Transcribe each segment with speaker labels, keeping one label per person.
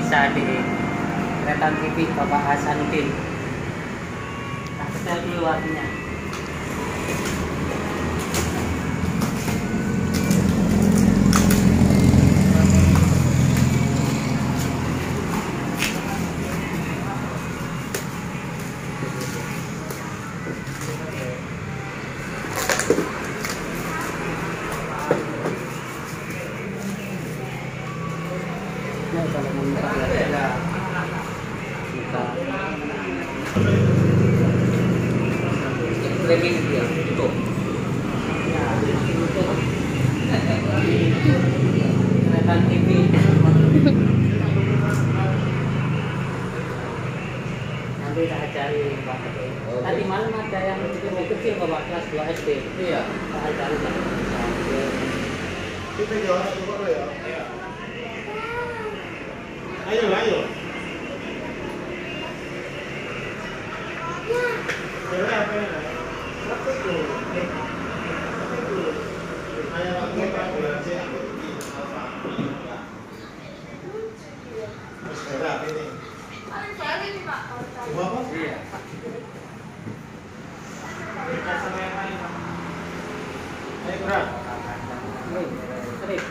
Speaker 1: bisa di kereta TV Bapak Hasanuddin. Nah, setel dulu artinya. Nah, kalau mau buka ya, buka. Framing dia tutup. Ya, tutup. Kereta TV. Nanti tak cari Pak. Tadi malam ada yang lebih kecil Bapak, kelas 2 SD. Iya. Tak cari Pak.
Speaker 2: Kita jual satu kok ya. Iya. Ayo, ayo. Cewek apa ya? Satu tuh. Ayo aku mau belanja. Mas berapa ini?
Speaker 3: Ini Pak.
Speaker 2: Coba apa?
Speaker 1: Iya.
Speaker 2: Kita sama yang lain. Ayo kurang.
Speaker 1: Strip.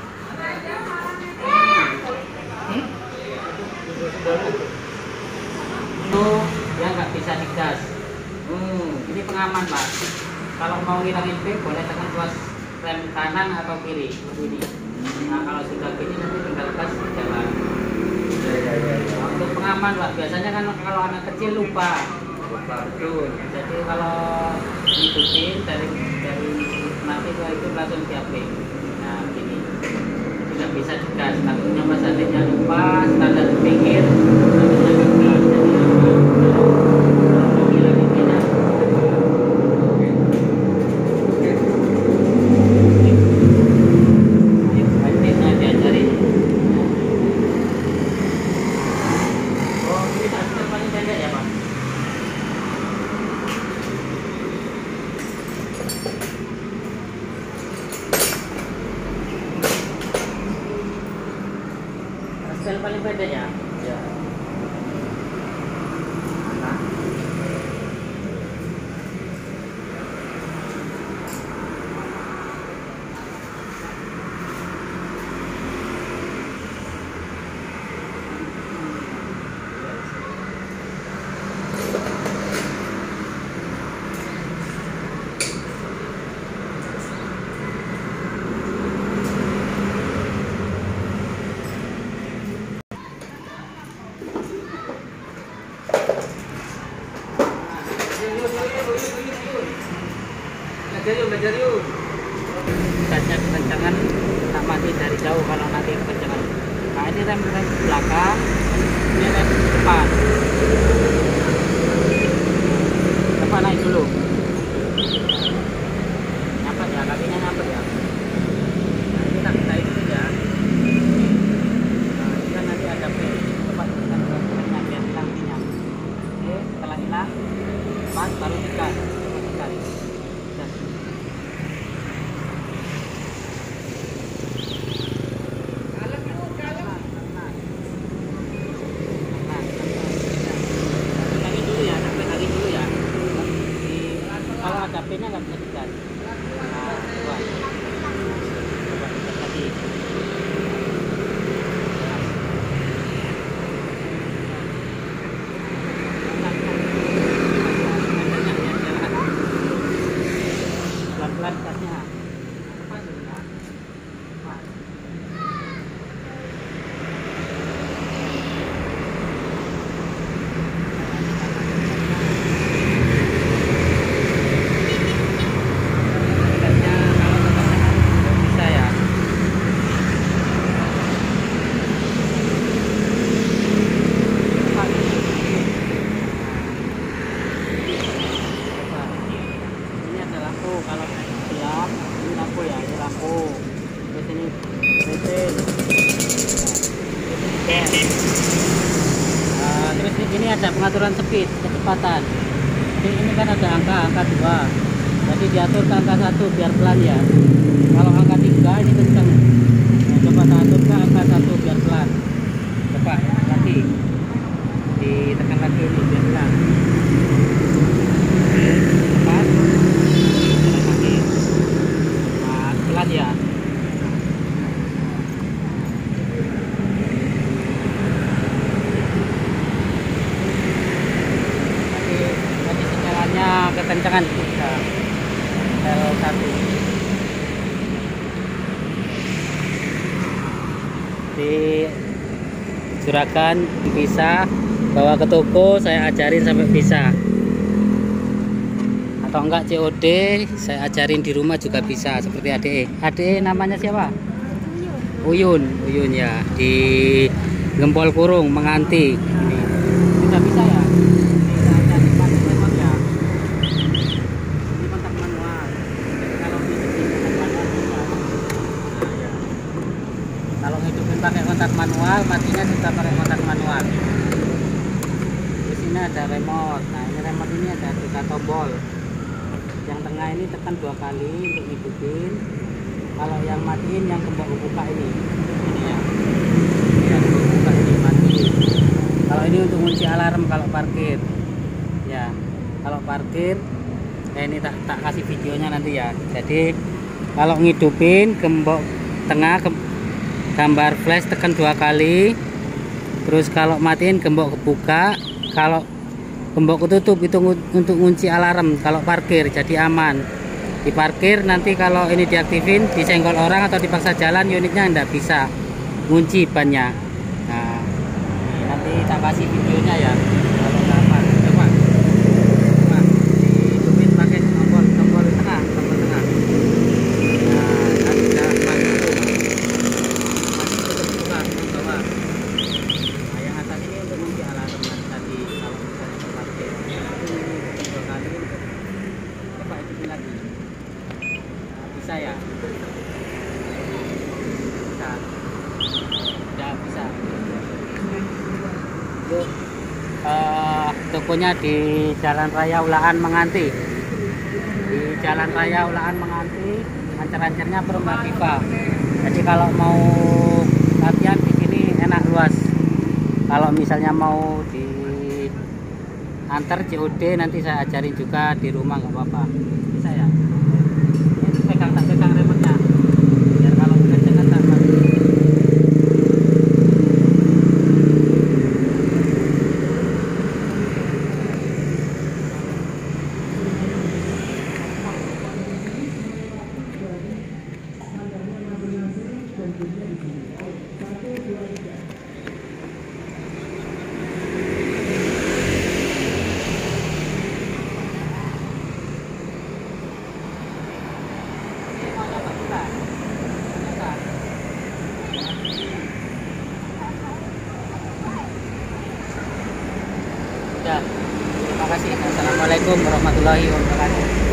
Speaker 1: Itu yang nggak bisa digas. Ini pengaman Pak. Kalau mau ngilangin pin boleh tekan tuas rem kanan atau kiri begini. Nah kalau sudah gini nanti tinggal gas jalan. Nah, untuk pengaman Pak. Biasanya kan kalau anak kecil lupa. Betul. Jadi kalau ngikutin dari nanti itu langsung diaplik. Nah gini. Tidak bisa digas. Takutnya Mas adiknya lupa standar pinggir. Yang paling pendek ya? Ya. Nah. Belajar yuk. Gasnya kekencangan, tak mati dari jauh kalau nanti kekencangan. Nah ini rem belakang, ini rem depan. Coba naik dulu. Nyampe ya, kakinya nyampe ya. Nah ini tak naik dulu ya. Nah ini kan nanti ada pin. Coba tekan remnya biar hilang pinnya. Oke, setelah hilang, pas baru digas. HP-nya nggak bisa digas. Nah, coba digas lagi. Pelan-pelan gasnya. Terus ini ada pengaturan speed, kecepatan. Jadi ini kan ada angka 2. Jadi diatur ke angka 1 biar pelan ya. Kalau angka 3 ini kenceng. Nah, coba atur ke angka 1 biar pelan. Tekan coba lagi, ditekan lagi ini biar hilang. Lepas, tekan lagi. Nah, pelan ya. Tadi senyalannya kekencangan kita. L1. Di Juragan bisa bawa ke toko, saya ajarin sampai bisa, atau enggak COD saya ajarin di rumah juga bisa seperti ade namanya siapa? Uyun ya, di Gempol Kurung Menganti. Ini sudah bisa ya. Kita ajarin pakai remote ya. Ini kontak manual. Kalau hidupin kontak manual bisa. Nah, ya. Kalau hidupin pakai kontak manual, matinya juga pakai kontak manual. Di sini ada remote. Nah, ini remote ini ada 3 tombol. Yang tengah ini tekan 2 kali untuk hidupin. Kalau yang matiin yang gembok buka ini ya. Ini yang gembok buka ini mati. Kalau ini untuk kunci alarm kalau parkir. Ya. Kalau parkir ini tak kasih videonya nanti ya. Jadi kalau ngidupin gembok tengah gambar flash tekan 2 kali. Terus kalau matiin gembok kebuka, kalau gembok ketutup itu untuk kunci alarm kalau parkir, jadi aman. Di parkir nanti kalau ini diaktifin, disenggol orang atau dipaksa jalan, unitnya nggak bisa kunci bannya. Nah, nanti tak kasih videonya ya. Kalau kapan, coba dihidupin pakai tombol tengah. Nah, kan sudah masih buka bawah. Nah, yang atas ini untuk kunci alarm tadi kalau misalnya parkir. Ini 2 kali. Coba hidupin lagi. Bisa ya? Bisa. Udah bisa. Yuk, tokonya di Jalan Raya Ulaan Menganti. Di Jalan Raya Ulaan Menganti, ancar-ancarnya Perumah Viva. Jadi kalau mau latihan di sini enak, luas. Kalau misalnya mau di antar COD nanti saya ajarin juga di rumah, nggak apa-apa. Bisa ya? Pegang remote-nya biar kalau kekencangan tak mati. Terima kasih. Assalamualaikum warahmatullahi wabarakatuh.